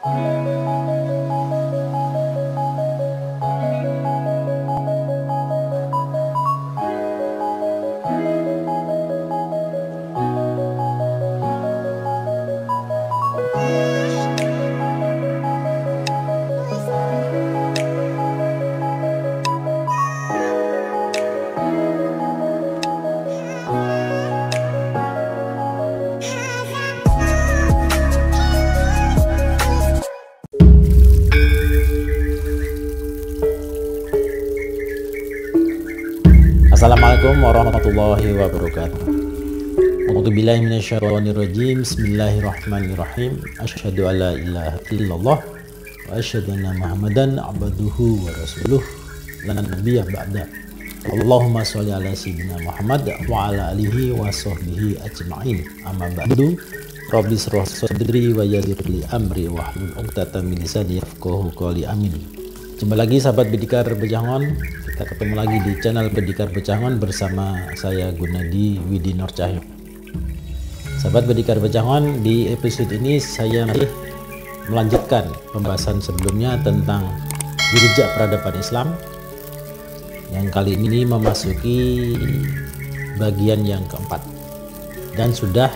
Assalamualaikum warahmatullahi wabarakatuh. A'udzubillahi minasyaitonirrajim. Bismillahirrahmanirrahim. Asyhadu alla ilaha illallah wa asyhadu anna Muhammadan abduhu wa rasuluh la nabiyya ba'da. Allahumma sholli ala sayyidina Muhammad wa ala alihi wa sahbihi ajma'in. Amma ba'du. Rabbi shrah sadri wa yassir li amri wahlul 'uqdatam min lisani yafqahu qawli. Amin. Jumpa lagi sahabat Bedikar Bejangon. Kita ketemu lagi di channel Bedikar Bejangon bersama saya Gunadi Widi Nur Cahyo. Sahabat Bedikar Bejangon, di episode ini saya masih melanjutkan pembahasan sebelumnya tentang jejak peradaban Islam, yang kali ini memasuki bagian yang keempat, dan sudah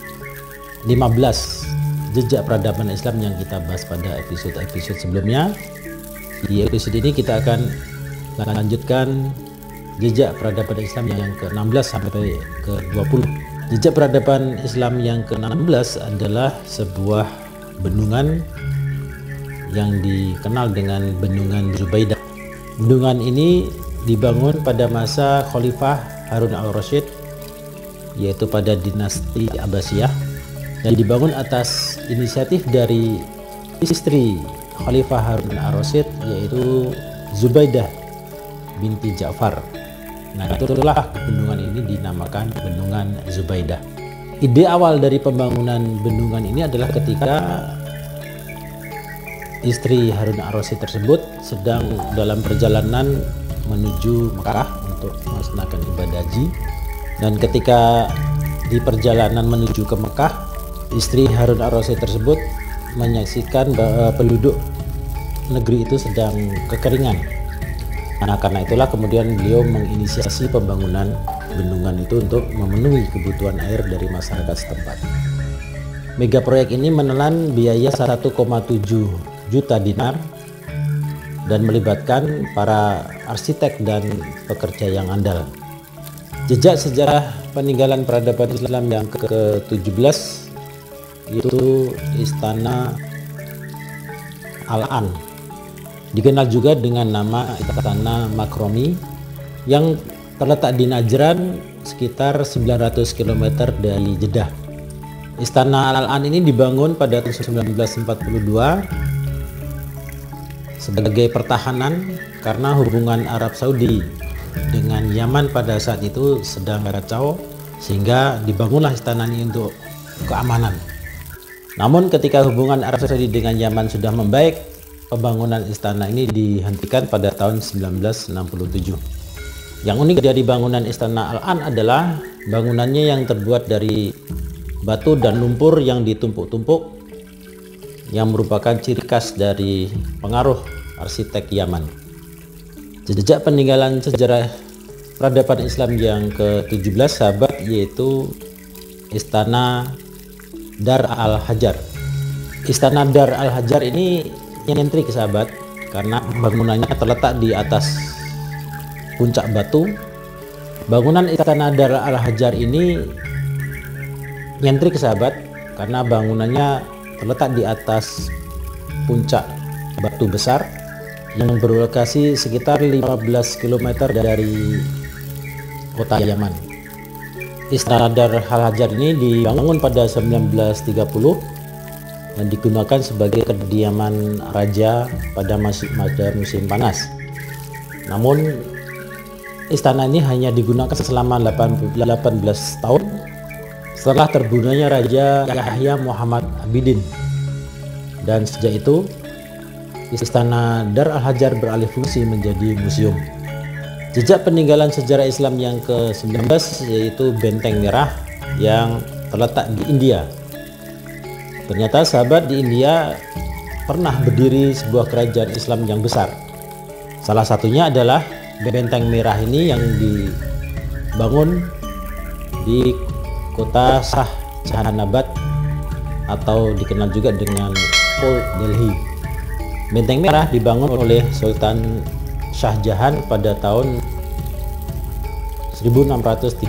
15 jejak peradaban Islam yang kita bahas pada episode-episode sebelumnya. Di episode ini kita akan lanjutkan jejak peradaban Islam yang ke-16 sampai ke-20. Jejak peradaban Islam yang ke-16 adalah sebuah bendungan yang dikenal dengan Bendungan Zubaidah. Bendungan ini dibangun pada masa Khalifah Harun al-Rasyid, yaitu pada dinasti Abbasiyah, dan dibangun atas inisiatif dari istri Khalifah Harun al-Rasyid, yaitu Zubaidah binti Ja'far. Nah, itulah bendungan ini dinamakan Bendungan Zubaidah. Ide awal dari pembangunan bendungan ini adalah ketika istri Harun al-Rasyid tersebut sedang dalam perjalanan menuju Mekah untuk melaksanakan ibadah haji, dan ketika di perjalanan menuju ke Mekah, istri Harun al-Rasyid tersebut menyaksikan bahwa penduduk negeri itu sedang kekeringan. Nah, karena itulah kemudian beliau menginisiasi pembangunan bendungan itu untuk memenuhi kebutuhan air dari masyarakat setempat. Mega proyek ini menelan biaya 1,7 juta dinar dan melibatkan para arsitek dan pekerja yang andal. Jejak sejarah peninggalan peradaban Islam yang ke-17 yaitu Istana Al-An, dikenal juga dengan nama Istana Makrami, yang terletak di Najran sekitar 900 km dari Jeddah. Istana Al-An ini dibangun pada tahun 1942 sebagai pertahanan karena hubungan Arab Saudi dengan Yaman pada saat itu sedang kacau, sehingga dibangunlah istana ini untuk keamanan. Namun ketika hubungan Arab Saudi dengan Yaman sudah membaik, pembangunan istana ini dihentikan pada tahun 1967. Yang unik dari bangunan Istana Al-An adalah bangunannya yang terbuat dari batu dan lumpur yang ditumpuk-tumpuk, yang merupakan ciri khas dari pengaruh arsitek Yaman. Jejak peninggalan sejarah peradaban Islam yang ke-17 sahabat, yaitu Istana Dar al-Hajar. Istana Dar al-Hajar ini nyentrik sahabat, karena bangunannya terletak di atas puncak batu. Bangunan Istana Dar al-Hajar ini nyentrik sahabat, karena bangunannya terletak di atas puncak batu besar yang berlokasi sekitar 15 km dari kota Yaman. Istana Dar al-Hajar ini dibangun pada 1930 dan digunakan sebagai kediaman raja pada musim panas. Namun istana ini hanya digunakan selama 18 tahun setelah terbunuhnya Raja Yahya Muhammad Abidin, dan sejak itu Istana Dar al-Hajar beralih fungsi menjadi museum. Jejak peninggalan sejarah Islam yang ke-19 yaitu Benteng Merah yang terletak di India. Ternyata sahabat, di India pernah berdiri sebuah kerajaan Islam yang besar. Salah satunya adalah Benteng Merah ini yang dibangun di kota Shah Jahanabad atau dikenal juga dengan Old Delhi. Benteng Merah dibangun oleh Sultan Shah Jahan pada tahun 1638.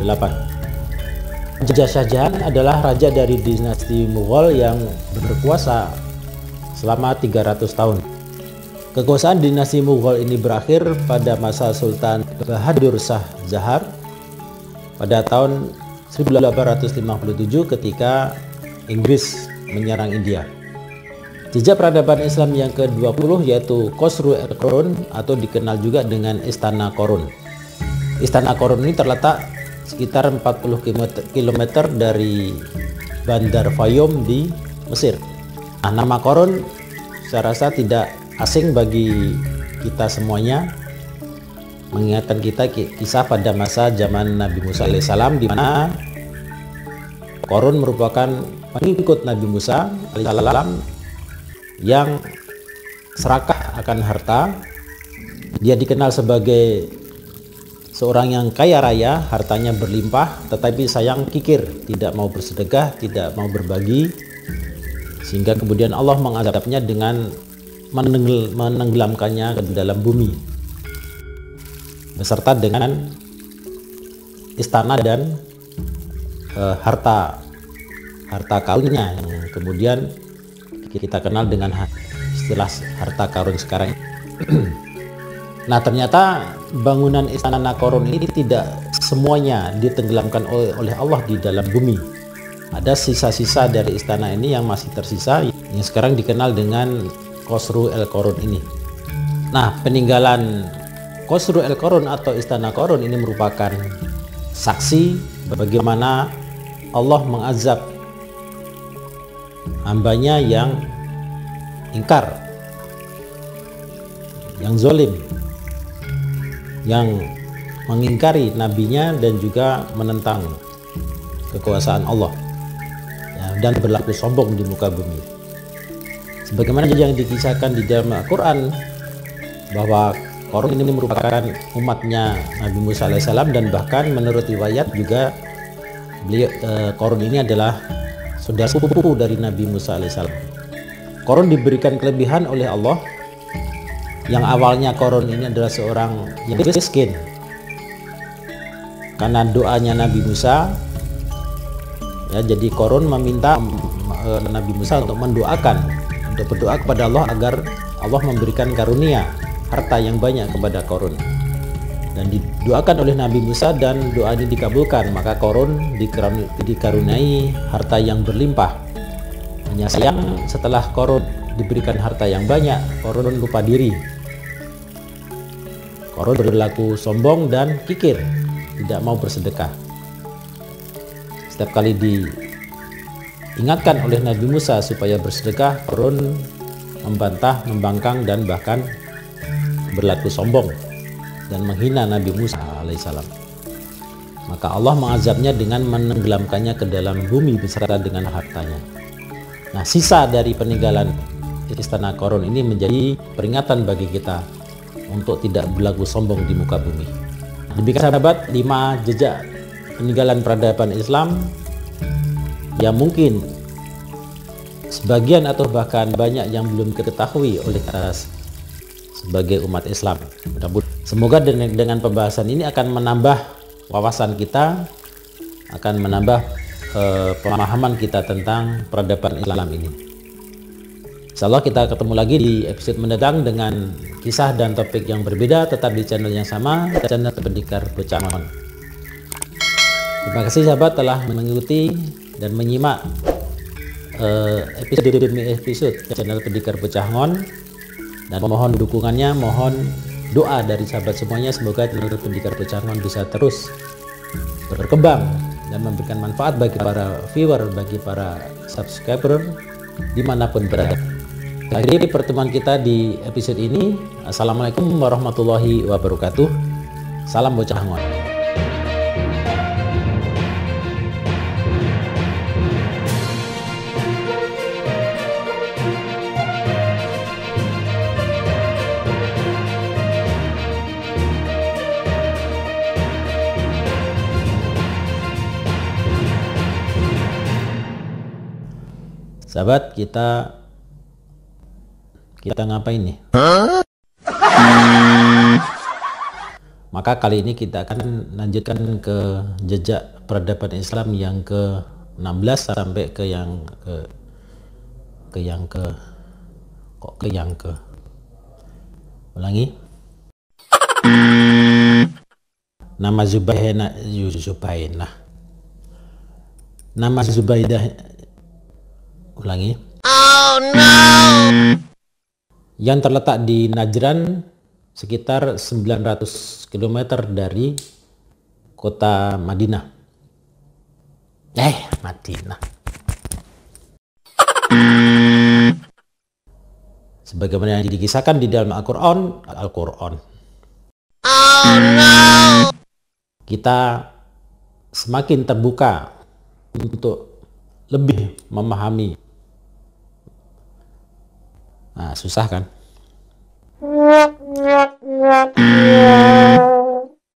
Raja Shah Jahan adalah raja dari dinasti Mughal yang berkuasa selama 300 tahun. Kekuasaan dinasti Mughal ini berakhir pada masa Sultan Bahadur Shah Zahar pada tahun 1857 ketika Inggris menyerang India. Jejak peradaban Islam yang ke-20 yaitu Qasru al-Qurun atau dikenal juga dengan Istana Qorun. Istana Qorun ini terletak sekitar 40 km dari Bandar Fayoum di Mesir. Nah, nama Qorun saya rasa tidak asing bagi kita semuanya, mengingatkan kita kisah pada masa zaman Nabi Musa alaihissalam, di mana Qorun merupakan pengikut Nabi Musa alaihissalam yang serakah akan harta. Dia dikenal sebagai seorang yang kaya raya, hartanya berlimpah, tetapi sayang kikir, tidak mau bersedekah, tidak mau berbagi, sehingga kemudian Allah mengazabnya dengan menenggelamkannya ke dalam bumi beserta dengan istana dan harta karunnya yang kemudian kita kenal dengan istilah harta karun sekarang. Nah, ternyata bangunan Istana Qorun ini tidak semuanya ditenggelamkan oleh Allah di dalam bumi. Ada sisa-sisa dari istana ini yang masih tersisa, yang sekarang dikenal dengan Qasru al-Qurun ini. Nah, peninggalan Qasru al-Qurun atau Istana Qorun ini merupakan saksi bagaimana Allah mengazab hambanya yang ingkar, yang zalim, yang mengingkari nabinya dan juga menentang kekuasaan Allah, ya, dan berlaku sombong di muka bumi. Sebagaimana yang dikisahkan di dalam Al-Quran bahwa Qorun ini merupakan umatnya Nabi Musa alaihissalam, dan bahkan menurut riwayat juga Qorun ini adalah saudara sepupu dari Nabi Musa alaihissalam. Qorun diberikan kelebihan oleh Allah. Yang awalnya Qorun ini adalah seorang yang miskin, karena doanya Nabi Musa, ya, jadi Qorun meminta Nabi Musa untuk berdoa kepada Allah agar Allah memberikan karunia harta yang banyak kepada Qorun, dan didoakan oleh Nabi Musa dan doa ini dikabulkan, maka Qorun dikaruniai harta yang berlimpah. Hanya sayang setelah Qorun diberikan harta yang banyak, Qorun lupa diri. Qorun berlaku sombong dan kikir, tidak mau bersedekah. Setiap kali diingatkan oleh Nabi Musa supaya bersedekah, Qorun membantah, membangkang, dan bahkan berlaku sombong dan menghina Nabi Musa alaihissalam. Maka Allah mengazabnya dengan menenggelamkannya ke dalam bumi beserta dengan hartanya. Nah, sisa dari peninggalan Istana Qorun ini menjadi peringatan bagi kita untuk tidak berlaku sombong di muka bumi. Demikian sahabat, 5 jejak peninggalan peradaban Islam yang mungkin sebagian atau bahkan banyak yang belum diketahui oleh kita sebagai umat Islam. Semoga dengan pembahasan ini akan menambah wawasan kita, akan menambah pemahaman kita tentang peradaban Islam ini. Insyaallah kita ketemu lagi di episode mendatang dengan kisah dan topik yang berbeda, tetap di channel yang sama, channel Pendekar Bocah Ngon. Terima kasih sahabat telah mengikuti dan menyimak episode demi episode channel Pendekar Bocah Ngon, dan mohon dukungannya, mohon doa dari sahabat semuanya, semoga channel Pendekar Bocah Ngon bisa terus berkembang dan memberikan manfaat bagi para viewer, bagi para subscriber dimanapun berada. Akhiri pertemuan kita di episode ini. Assalamualaikum warahmatullahi wabarakatuh. Salam Bocah Ngon. Sahabat, kita ngapain nih? Maka kali ini kita akan lanjutkan ke jejak peradaban Islam yang ke-16 sampai ke yang ulangi. Nama Zubaidah, ulangi. Oh no. Yang terletak di Najran, sekitar 900 km dari kota Madinah. Madinah. Sebagaimana yang dikisahkan di dalam Al-Quran. Oh no. Kita semakin terbuka untuk lebih memahami. Nah, susah kan?